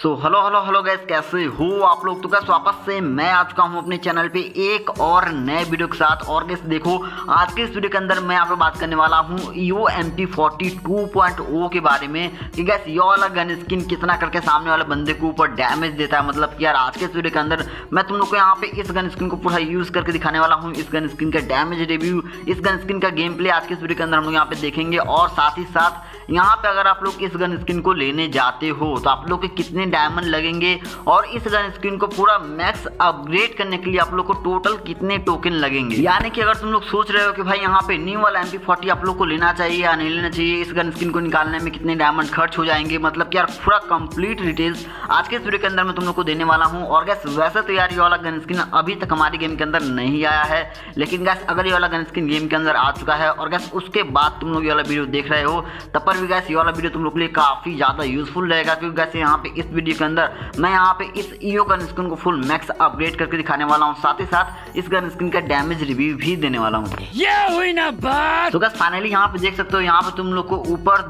Hello hello hello guys, कैसे हो आप लोग। तो गैस वापस से मैं आ चुका हूँ अपने चैनल पे एक और नए वीडियो के साथ। और गैस देखो, आज के इस वीडियो के अंदर मैं यहाँ पे बात करने वाला हूँ EO MP40 2.0 के बारे में कि गैस ये वाला गन स्किन कितना करके सामने वाले बंदे को ऊपर डैमेज देता है। मतलब कि यार आज के इस वीडियो के अंदर मैं तुम लोग को यहाँ पे इस गन स्किन को पूरा यूज करके दिखाने वाला हूँ। इस गन स्किन का डैमेज रिव्यू, इस गन स्किन का गेम प्ले आज के इस वीडियो के अंदर हम लोग यहाँ पे देखेंगे। और साथ ही साथ यहाँ पे अगर आप लोग इस गन स्किन को लेने जाते हो तो आप लोग के कितने डायमंड लगेंगे और इस गन स्किन को पूरा मैक्स अपग्रेड करने के लिए आप लोग को टोटल कितने टोकन लगेंगे। यानी कि अगर तुम लोग सोच रहे हो कि भाई यहाँ पे न्यू वाला MP40 आप लोग को लेना चाहिए या नहीं लेना चाहिए, इस गन स्किन को निकालने में कितने डायमंड खर्च हो जाएंगे, मतलब कि यार पूरा कंप्लीट डिटेल्स आज के इस वीडियो के अंदर मैं तुम लोग को देने वाला हूँ। और गैस वैसे तो यार ये वाला गन स्किन अभी तक हमारे गेम के अंदर नहीं आया है, लेकिन गैस अगर ये वाला गन स्किन गेम के अंदर आ चुका है और गैस उसके बाद तुम लोग ये वाला वीडियो देख रहे हो तब पर भी गैस ये वाला वीडियो तुम लोग के लिए काफी ज्यादा यूजफुल रहेगा। क्योंकि गैस यहाँ पे इस वीडियो के अंदर मैं यहाँ पे इस EO गन स्किन को फुल मैक्स अपग्रेड करके दिखाने वाला हूँ, साथ ही साथ इस गन स्किन का डैमेज रिव्यू भी देने वाला हूँ। ये हुई ना बात। तो गैस फाइनली यहाँ पे देख सकते हो, यहाँ पे तुम लोग को ऊपर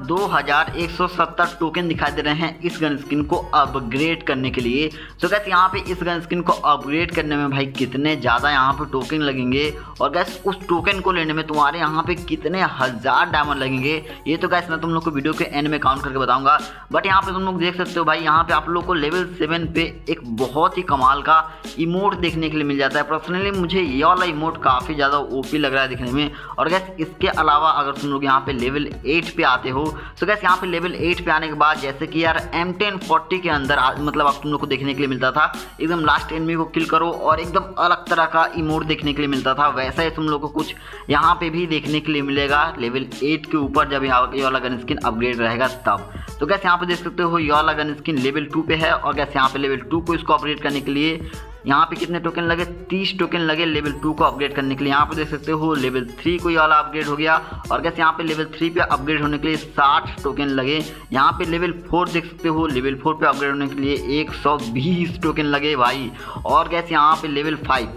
2170 टोकन दिखाई दे रहे हैं इस गन स्किन को अपग्रेड करने के लिए। तो गैस यहाँ पे इस गन स्किन को अपग्रेड करने में भाई कितने ज्यादा यहाँ पे टोकन लगेंगे और गैस उस टोकन को लेने में तुम्हारे यहाँ पे कितने हजार डायमंड लगेंगे, ये तो गैस मैं तुम लोग को वीडियो के एंड में काउंट करके बताऊंगा। बट यहाँ पे तुम लोग देख सकते हो भाई, यहाँ पे आप लोग को लेवल 7 पे एक बहुत ही कमाल का इमोट देखने के लिए मिल जाता है। पर्सनली मुझे ये वाला इमोट काफी ज्यादा ओपी लग रहा है दिखने में। और गैस इसके अलावा अगर तुम लोग यहाँ पे लेवल 8 पे आते हो तो गैस यहाँ पे लेवल 8 पे आने के बाद जैसे कि यार M1040 के अंदर मतलब आप तुम लोग को देखने के लिए मिलता था एकदम लास्ट एनिमी को किल करो और एकदम अलग तरह का इमोट देखने के लिए मिलता था, वैसा ही तुम लोग को कुछ यहाँ पे भी देखने के लिए मिलेगा लेवल 8 के ऊपर जब ये वाला गन स्किन अपग्रेड रहेगा तब। तो गैस यहाँ पे देख सकते हो ये वाला गन स्किन लेवल 2 पे है और गैस यहाँ पे लेवल 2 को इसको अपग्रेड करने के लिए यहाँ पे कितने टोकन लगे, 30 टोकन लगे लेवल 2 को अपग्रेड करने के लिए। यहाँ पे देख सकते हो लेवल 3 को ये वाला अपग्रेड हो गया और गैस यहाँ पे लेवल 3 पे अपग्रेड होने के लिए 60 टोकन लगे। यहाँ पे लेवल 4 देख सकते हो, लेवल 4 पे अपग्रेड होने के लिए 120 टोकन लगे भाई। और गैस यहाँ पे लेवल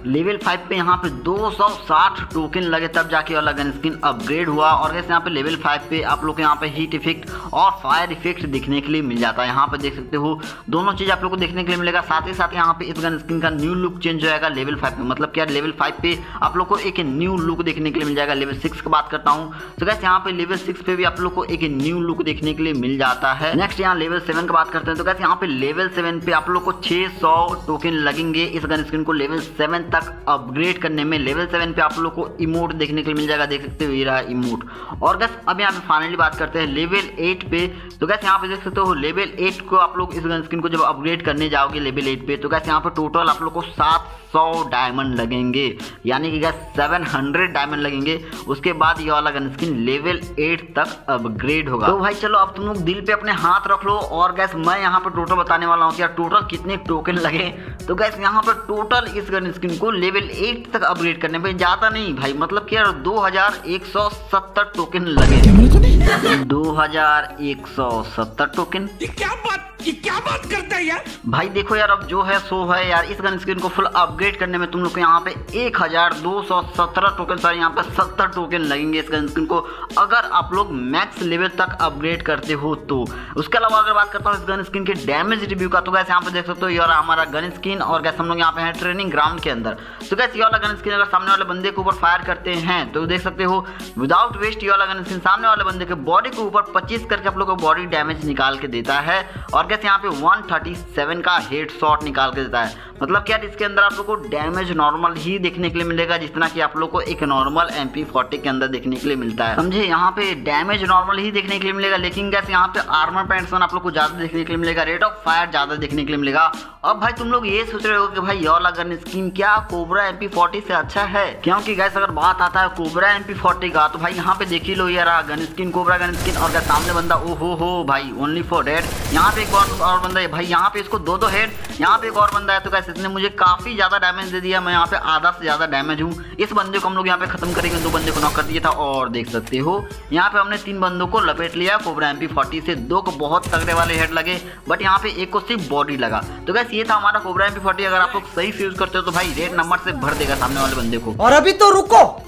5 पे यहाँ पे 260 टोकन लगे तब जाके वाला गन स्किन अपग्रेड हुआ। और गैस यहाँ पे लेवल 5 पे आप लोग को यहाँ पे हीट इफेक्ट और फायर इफेक्ट देखने के लिए मिल जाता है। यहाँ पे देख सकते हो दोनों चीज आप लोग को देखने के लिए मिलेगा। साथ ही साथ यहाँ पे इस गन स्किन का न्यू लुक चेंज हो जाएगा लेवल 5 पे, मतलब क्या लेवल 5 पे आप लोग को एक न्यू लुक देखने के लिए मिल जाएगा। लेवल 6 की बात करता हूँ तो गैस यहाँ पे लेवल 6 पे भी आप लोग को एक न्यू लुक देखने के लिए मिल जाता है। नेक्स्ट यहाँ लेवल 7 की बात करते हैं तो गैस यहाँ पे लेवल 7 पे आप लोग को 600 टोकन लगेंगे इस गन स्किन को लेवल 7 तक अपग्रेड करने में। लेवल 7 पे आप लोग को इमोट देखने के लिए मिल जाएगा, देख सकते हो ये रहा इमोट। और गैस अब यहाँ पे फाइनली बात करते हैं लेवल 8 पे। तो गैस यहाँ पे देख सकते हो लेवल 8 को आप लोग इस गन स्किन को जब अपग्रेड करने जाओगे लेवल 8 पे तो गैस यहाँ पे टोटल आप लोग को 700 डायमंड लगेंगे, यानी कि गैस 700 डायमंड लगेंगे। उसके बाद ये वाला गन स्किन लेवल 8 तक अपग्रेड होगा। तो भाई चलो अब तुम लोग दिल पे अपने हाथ रख लो और गैस मैं यहाँ पे टोटल बताने वाला हूँ कि यार टोटल कितने टोकन लगे। तो गैस यहाँ पे टोटल इस गन स्किन को लेवल 8 तक अपग्रेड करने पे ज्यादा नहीं भाई, मतलब कि यार 2170 टोकन लगे। 2170 टोकन, ये क्या बात करता है यार भाई। देखो यार अब जो है सो है यार, इस गन स्किन को फुल अपग्रेड करने में तुम लोग को यहाँ पे 1217 टोकन, सॉरी यहाँ पे 70 टोकन लगेंगे इस गन स्किन को अगर आप लोग मैक्स लेवल तक अपग्रेड करते हो तो। उसके अलावा अगर बात करता हूँ इस गन स्किन के डैमेज रिव्यू का तो गैस यहाँ पे देख सकते हो ये वाला हमारा गन स्किन और गैस हम लोग यहाँ पे हैं ट्रेनिंग ग्राउंड के अंदर। तो गैस ये वाला गन स्किन अगर सामने वाले बंदे के ऊपर फायर करते हैं तो देख सकते हो विदाउट वेस्ट ये वाला गन स्किन सामने वाले बंदे के बॉडी के ऊपर 25 करके आप लोग को बॉडी डैमेज निकाल के देता है। और गैस यहाँ पे 137 का हेड शॉट निकाल के देता है, मतलब क्या इसके अंदर आप लोग को डैमेज नॉर्मल ही देखने के लिए मिलेगा जितना कि आप लोग को एक नॉर्मल MP40 के अंदर देखने के लिए मिलता है, समझे। यहाँ पे डैमेज नॉर्मल ही देखने के लिए मिलेगा, लेकिन गैस यहाँ पे आर्मर पेंट्सन आप लोग को ज्यादा देखने के लिए मिलेगा, रेट ऑफ फायर ज्यादा देखने के लिए मिलेगा। अब भाई तुम लोग ये सोच रहे हो कि भाई ये वाला गन स्किन क्या कोबरा MP40 से अच्छा है, क्योंकि गैस अगर बात आता है कोबरा MP40 का तो भाई यहाँ पे देख ही लो यार gun skin cobra gun skin और गैस सामने बंदा ओ हो भाई ओनली फॉर डेड। यहाँ पे एक और बंदा है भाई, यहाँ पे इसको 2 हेड, यहाँ पे एक और बंदा है। तो गैस इसने मुझे काफी ज्यादा डैमेज दे दिया, मैं यहाँ पे आधा से ज्यादा डैमेज हूँ। इस बंदे को हम लोग यहाँ पे खत्म करेंगे, 2 बंदे को नॉक कर दिया था और देख सकते हो यहाँ पे हमने 3 बंदों को लपेट लिया कोबरा MP40 से। 2 को बहुत तगड़े वाले हेड लगे बट यहाँ पे 1 को सिर्फ बॉडी लगा। तो गैस ये था हमारा कोबरा MP40, अगर आप लोग सही से यूज करते हो तो भाई रेड नंबर से भर देगा सामने वाले बंदे को। और अभी तो रुको,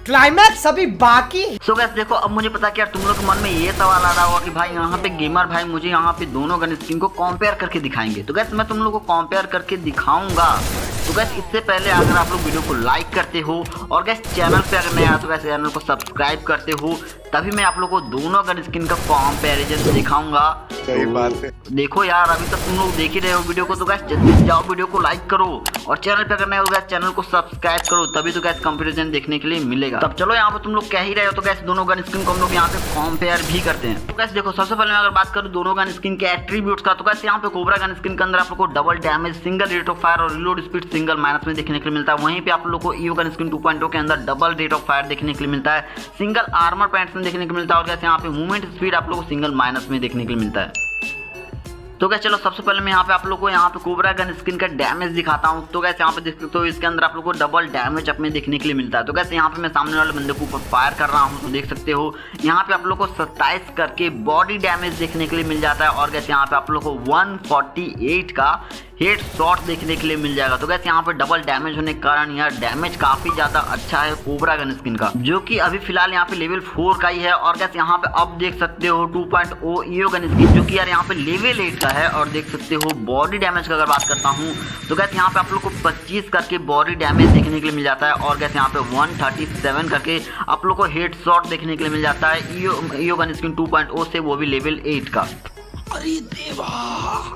क्लाइमैक्स अभी बाकी। सो गैस देखो, अब मुझे पता कि यार तुम लोग के मन में ये सवाल आ रहा होगा कि भाई यहाँ पे गेमर भाई मुझे यहाँ पे दोनों गन स्किन को कंपेयर करके दिखाएंगे। तो गैस मैं तुम लोग को कंपेयर करके दिखाऊंगा। तो गैस इससे पहले अगर आप लोग वीडियो को लाइक करते हो और गैस चैनल पे अगर नया तो गैस चैनल को सब्सक्राइब करते हो, तभी मैं आप लोग को दोनों गन स्किन का कंपैरिजन दिखाऊंगा। सही बात है। देखो यार, अभी तक तुम लोग देख ही रहे हो वीडियो को, तो गैस जल्दी से जाओ वीडियो को लाइक करो और चैनल पे अगर नए हो गैस चैनल को सब्सक्राइब करो, तभी तो गैस कंपैरिजन देखने के लिए मिलेगा। तब चलो यहाँ पे तुम लोग कह ही रहे हो तो गैस दोनों गन स्किन को हम लोग यहाँ पे कंपेयर भी करते हैं। तो गैस देखो, सबसे पहले मैं अगर बात करूँ दोनों गन स्किन के एट्रीब्यूट्स का, तो गैस यहाँ पे कोबरा गन स्किन के अंदर आप लोग को double damage, single rate of fire और रिलोड स्पीड सिंगल माइनस में देखने के लिए मिलता है। वहीं पे आप लोग को ईओ गन स्किन 2.0 के अंदर डबल रेट ऑफ फायर देखने के लिए मिलता है, सिंगल आर्मर पैंट्स में देखने के लिए मिलता है और गैस यहाँ पे मूवमेंट स्पीड आप लोग को सिंगल माइनस में देखने के लिए मिलता है। तो गैस चलो सबसे पहले मैं यहाँ पे आप लोग को यहाँ पे कोबरा गन स्किन का डैमेज दिखाता हूँ। तो गैस यहाँ पे देख सकते हो इसके अंदर आप लोग को डबल डैमेज अपने देखने के लिए मिलता है। तो गैस यहाँ पे मैं सामने वाले बंदे के ऊपर फायर कर रहा हूँ, तो देख सकते हो यहाँ पे आप लोग को 27 करके बॉडी डैमेज देखने के लिए मिल जाता है और गैस यहाँ पे आप लोग को 148 का हेड शॉट देखने के लिए मिल जाएगा। तो गैस यहाँ पे डबल डैमेज होने के कारण यार डैमेज काफी ज्यादा अच्छा है कोबरा गन स्किन का, जो कि अभी फिलहाल यहाँ पे लेवल 4 का ही है। और गैस यहाँ पे अब देख सकते हो 2.0 ईओ गन स्किन जो कि यार यहाँ पे लेवल 8 का है। और देख सकते हो बॉडी डैमेज का अगर बात करता हूँ तो गैस यहाँ पे आप लोग को 25 करके बॉडी डैमेज देखने के लिए मिल जाता है और गैस यहाँ पे 137 करके आप लोग को हेड शॉट देखने के लिए मिल जाता है ईओ गन स्किन 2.0 से, वो भी लेवल 8 का। अरे देवा।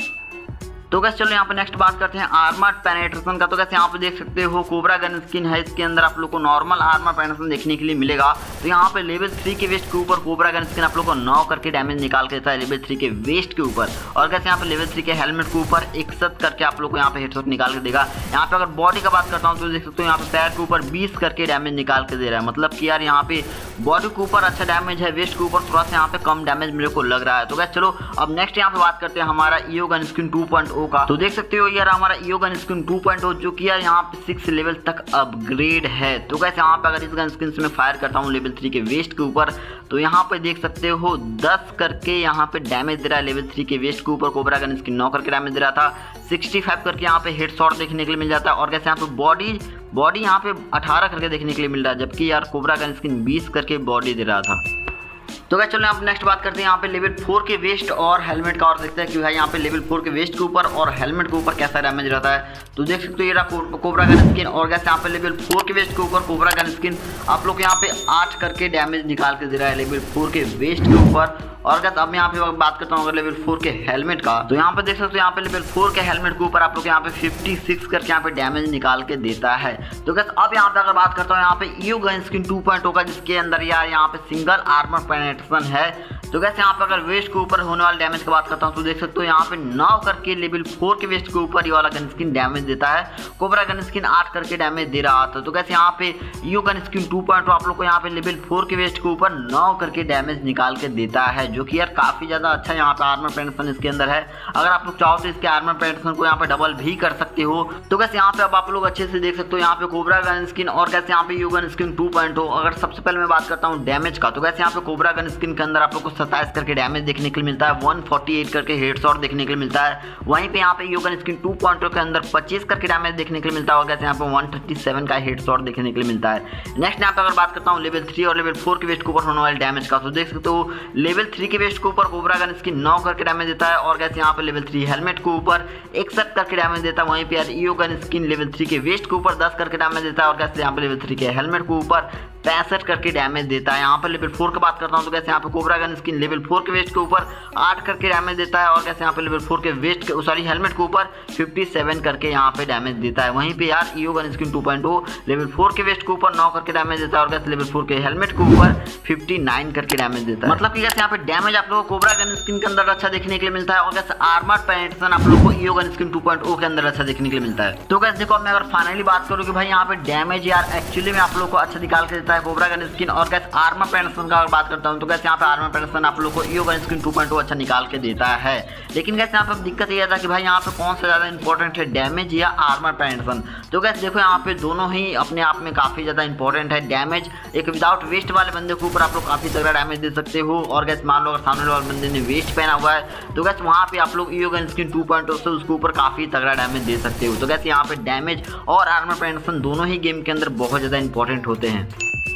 तो गैस चलो यहाँ पे नेक्स्ट बात करते हैं आर्मर पेनेट्रेशन का। तो गैस यहाँ पे देख सकते हो कोबरा गन स्किन है, इसके अंदर आप लोग को नॉर्मल आर्मर पेनेट्रेशन देखने के लिए मिलेगा। तो यहाँ पे लेवल 3 के वेस्ट के ऊपर कोबरा गन स्किन आप लोग को 9 करके डैमेज निकाल के देता है लेवल 3 के वेस्ट के ऊपर। और गैस यहाँ पे लेवल 3 के हेलमेट के ऊपर 61 करके आप लोग को यहाँ पे हेडशॉट निकाल के देगा। यहाँ पे अगर बॉडी का बात करता हूँ तो देख सकते हो यहाँ पे पैर के ऊपर 20 करके डैमेज निकाल के दे रहा है। मतलब कि यार यहाँ पे बॉडी के ऊपर अच्छा डैमेज है, वेस्ट के ऊपर थोड़ा सा यहाँ पे कम डैमेज मेरे को लग रहा है। तो गैस चलो अब नेक्स्ट यहाँ पे बात करते हैं हमारा ईओ गन स्किन 2.0 का। तो देख सकते हो यार हमारा ईओ गन स्किन 2.0 जो कि यार यहाँ पे 6 लेवल तक अपग्रेड है। तो गैस यहाँ पे अगर इस गन स्किन से मैं फायर करता हूँ लेवल 3 के वेस्ट के ऊपर, तो यहाँ पे देख सकते हो 10 करके यहाँ पे डैमेज दे रहा है लेवल 3 के वेस्ट के ऊपर। कोबरा गन स्किन 9 करके डैमेज दे रहा था, 65 करके यहाँ पे हेड शॉट देखने के लिए मिल जाता है। और गैस यहाँ पे बॉडी यहाँ पे 18 करके देखने के लिए मिल रहा है, जबकि यार कोबरा गन स्किन 20 करके बॉडी दे रहा था। तो क्या चलो आप नेक्स्ट बात करते हैं यहाँ पे लेवल 4 के वेस्ट और हेलमेट का, और देखते हैं कि भाई यहाँ पे लेवल 4 के वेस्ट के ऊपर और हेलमेट के ऊपर कैसा डैमेज रहता है। तो देख सकते हो ये रहा कोबरा गन स्किन और गैस यहाँ पे लेवल 4 के वेस्ट के ऊपर कोबरा गन स्किन आप लोग यहाँ पे 8 करके डैमेज निकाल के दे रहा है लेवल 4 के वेस्ट के ऊपर। और गैस अब मैं यहाँ पे बात करता हूँ अगर लेवल 4 के हेलमेट का, तो यहाँ पे देख सकते हो यहाँ पे लेवल 4 के हेलमेट के ऊपर आप लोग यहाँ पे 56 करके यहाँ पे डैमेज निकाल के देता है। तो गैस अब यहाँ पे अगर बात करता हूँ यहाँ पे ईओ गन स्किन 2.0 का, जिसके अंदर यार यहाँ पे सिंगल आर्मर पेनेट्रेशन है। तो गैस यहाँ पे अगर वेस्ट के ऊपर होने वाले डैमेज की बात करता हूँ तो देख सकते हो यहाँ पे 9 करके लेवल 4 के वेस्ट के ऊपर ये वाला गन स्किन डैमेज देता है। कोबरा गन स्किन 8 करके डैमेज दे रहा था। तो गैस यहाँ पे ईओ गन स्किन 2.0 आप लोग को यहाँ पे लेवल 4 के वेस्ट के ऊपर 9 करके डैमेज निकाल के देता है, जो कि यार काफी ज्यादा अच्छा यहाँ पे आर्मर पेनेट्रेशन इसके अंदर है। अगर आप लोग चाहो तो इसके आर्मर पेनेट्रेशन को यहाँ पे डबल भी कर सकते हो। तो गैस यहाँ पे अब आप लोग अच्छे से देख सकते हो यहाँ पे कोबरा गन स्किन और गैस यहाँ पे ईओ गन स्किन 2.0। अगर सबसे पहले मैं बात करता हूँ डैमेज का, तो गैस यहाँ पे कोबरा गन स्किन के अंदर आप लोग को 27 करके डैमेज देखने के लिए मिलता है, 148 करके हेडशॉट देखने के लिए मिलता है। वहीं पे यहाँ पे ईओ गन स्किन 2.0 के अंदर 25 करके डैमेज देखने के लिए मिलता है और गैस यहाँ पे 137 का हेडशॉट देखने के लिए मिलता है। नेक्स्ट यहाँ पे अगर बात करता हूँ लेवल 3 और लेवल 4 के वेस्ट के ऊपर होने वाले डैमेज का, तो देख सकते हो लेवल 3 के वेस्ट के ऊपर कोबरा गन स्किन 9 करके डैमेज देता है और गैस यहाँ पे लेवल 3 हेलमेट के ऊपर 61 करके डैमेज देता है। वहीं पे यार ईओ गन स्किन लेवल 3 के वेस्ट के ऊपर 10 करके डैमेज देता है और गैस यहाँ पे लेवल 3 के हेलमेट के ऊपर 65 करके डैमेज देता है। यहाँ पर लेवल 4 की बात करता हूँ तो गैस यहाँ पे कोबरा गन स्किन लेवल 4 के वेस्ट के ऊपर 8 करके डैमेज देता है और गैस यहाँ पे लेवल 4 के वेस्ट के सॉरी हेलमेट के ऊपर 57 करके यहाँ पे डैमेज देता है। वहीं पे यार ईओ गन स्किन 2.0 लेवल 4 के वेस्ट के ऊपर 9 करके डैमेज देता है और गैस लेवल 4 के हेलमेट के ऊपर 59 करके डैमेज देता है। मतलब कि गैस यहाँ पे डैमेज आप लोगों को कोबरा गन स्किन के अंदर अच्छा देखने के लिए मिलता है और गैस आर्मर पेनेट्रेशन आप लोगों को ईओ गन स्किन 2.0 के अंदर अच्छा देखने के लिए मिलता है। तो गैस देखो मैं अगर फाइनली बात करूँ कि भाई यहाँ पे डैमेज यार एक्चुअली में आप लोग को अच्छा निकाल के देता है कोबरा गन स्किन। और गैस आर्मर पेनेट्रेशन का अगर बात करता हूँ तो गैस यहाँ पे आर्मर पेनेट्रेशन आप लोग को ईओ गन स्किन 2.0 अच्छा निकाल के देता है। लेकिन गैस यहाँ पे दिक्कत ये था कि भाई यहाँ पे कौन सा ज्यादा इंपॉर्टेंट है, डैमेज या आर्मर पेनेट्रेशन। तो गैस देखो यहाँ पे दोनों ही अपने आप में काफी ज्यादा इंपॉर्टेंट है। डैमेज एक विदाउट वेस्ट वाले बंदे के ऊपर आप लोग काफी तगड़ा डैमेज दे सकते हो और गैस मान लो अगर सामने वाले बंदे ने वेस्ट पहना हुआ है तो गैस वहाँ पे आप लोग ईओ गन स्किन 2.0 से उसके ऊपर काफी तगड़ा डैमेज दे सकते हो। तो गैस यहाँ पे डैमेज और आर्मर पेनेट्रेशन दोनों ही गेम के अंदर बहुत ज्यादा इंपॉर्टेंट होते हैं।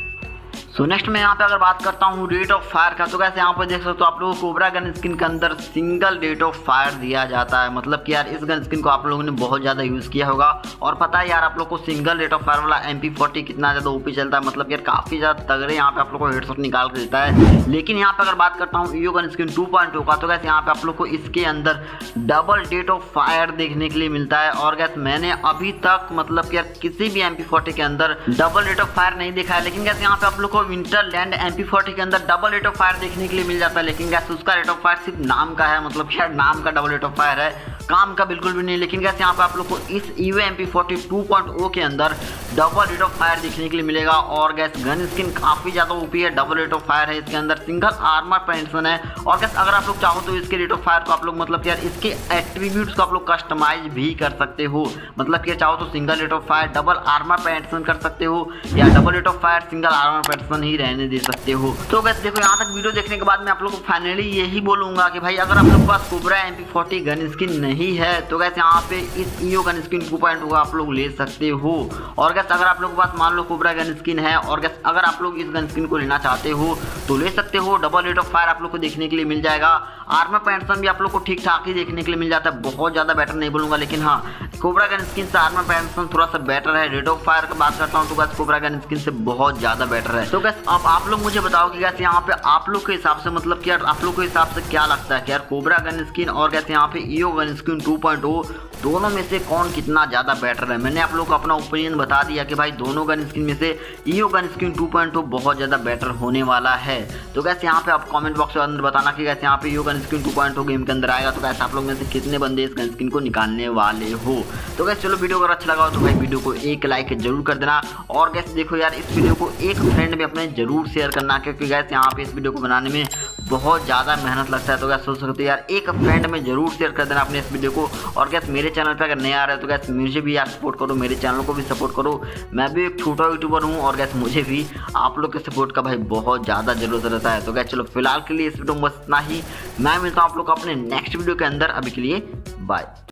सो नेक्स्ट मैं यहाँ पे अगर बात करता हूँ रेट ऑफ फायर का, तो कैसे यहाँ पे देख सकते हो आप लोगों को कोबरा गन स्किन के अंदर सिंगल रेट ऑफ फायर दिया जाता है। मतलब कि यार इस गन स्किन को आप लोगों ने बहुत ज़्यादा यूज़ किया होगा और पता है यार आप लोग को सिंगल रेट ऑफ फायर वाला MP40 कितना ज़्यादा ओपी चलता है। मतलब यार काफ़ी ज़्यादा तगड़े यहाँ पे आप लोग को हेडशॉट निकाल के देता है। लेकिन यहाँ पे अगर बात करता हूँ ईओ गन स्किन 2.0 का, तो कैसे यहाँ पे आप लोग को इसके अंदर डबल रेट ऑफ फायर देखने के लिए मिलता है। और गैस मैंने अभी तक मतलब कि यार किसी भी MP40 के अंदर डबल रेट ऑफ फायर नहीं देखा है। लेकिन गैस यहाँ पे आप लोग को विंटरलैंड MP40 के अंदर डबल रेट ऑफ फायर देखने के लिए मिल जाता है। लेकिन गैस उसका रेट ऑफ फायर सिर्फ नाम का है, मतलब यार नाम का डबल रेट ऑफ फायर है, काम का बिल्कुल भी नहीं। लेकिन गैस यहाँ पे आप लोग को इस ईओ MP40 2.0 के अंदर डबल रेट ऑफ फायर देखने के लिए मिलेगा। और गैस गन स्किन काफ़ी ज़्यादा ओपी है, डबल रेट ऑफ फायर है, इसके अंदर सिंगल आर्मर पेंशन है। और गैस अगर आप लोग चाहो तो इसके रेट ऑफ फायर को आप लोग मतलब यार इसके एट्रीब्यूट्स को आप लोग कस्टमाइज भी कर सकते हो। मतलब कि चाहो तो single rate of fire double armour pension कर सकते हो या double rate of fire single armour pension ही रहने दे सकते हो। तो गैस देखो यहाँ तक वीडियो देखने के बाद मैं आप लोग को फाइनली यही बोलूंगा कि भाई अगर आप लोग के पास कोबरा MP40 गन स्किन नहीं है तो गैस यहाँ पे इस ईओ गन स्किन 2.0 आप लोग ले सकते हो। और गैस अगर आप लोग के पास मान लो कोबरा गन स्किन है और गैस अगर आप लोग इस गन स्किन को लेना चाहते हो तो ले सकते हो। डबल रेट ऑफ फायर आप लोग को देखने के लिए मिल जाएगा, आर्मर पेंशन भी आप लोग को ठीक ठाक ही देखने के लिए मिल जाता है, बहुत ज़्यादा बेटर नहीं बोलूँगा। लेकिन हाँ कोबरा गन स्किन से आर्मर पेंशन थोड़ा सा बेटर है। रेट ऑफ फायर की बात करता हूँ तो गैस कोबरा गन स्किन से बहुत ज़्यादा बेटर है। तो गैस अब आप लोग मुझे बताओ कि गैस यहाँ पे आप लोग के हिसाब से मतलब कि यार आप लोग के हिसाब से क्या लगता है कि यार कोबरा गन स्किन और गैस यहाँ पे ईओ गन स्किन 2.0 दोनों में से कौन कितना ज़्यादा बेटर है। मैंने आप लोग को अपना ओपिनियन बता दिया कि भाई दोनों गन स्किन में से ईओ गन स्किन 2.0 बहुत ज़्यादा बेटर होने वाला है। तो गैस यहाँ पे आप कमेंट बॉक्स के अंदर बताना कि गैस यहाँ पे ईओ गन स्किन 2.0 गेम के अंदर आएगा तो गैस आप लोग में से कितने बंदे इस गन स्किन को निकालने वाले हो। तो गैस चलो वीडियो अगर अच्छा लगा हो तो भाई वीडियो को एक लाइक जरूर कर देना। और गैस देखो यार इस वीडियो को एक फ्रेंड में अपने जरूर शेयर करना, क्योंकि गैस यहाँ पे इस वीडियो को बनाने में बहुत ज़्यादा मेहनत लगता है। तो गैस सोच सकते हो यार एक फ्रेंड में जरूर शेयर कर देना अपने इस वीडियो को। और गैस मेरे चैनल पे अगर नया आ रहा है तो गैस मुझे भी यार सपोर्ट करो, मेरे चैनल को भी सपोर्ट करो। मैं भी एक छोटा यूट्यूबर हूँ और गैस मुझे भी आप लोग के सपोर्ट का भाई बहुत ज़्यादा जरूरत रहता है। तो गैस चलो फिलहाल के लिए इस वीडियो में बस इतना ही। मैं मिलता हूँ आप लोग को अपने नेक्स्ट वीडियो के अंदर। अभी के लिए बाय।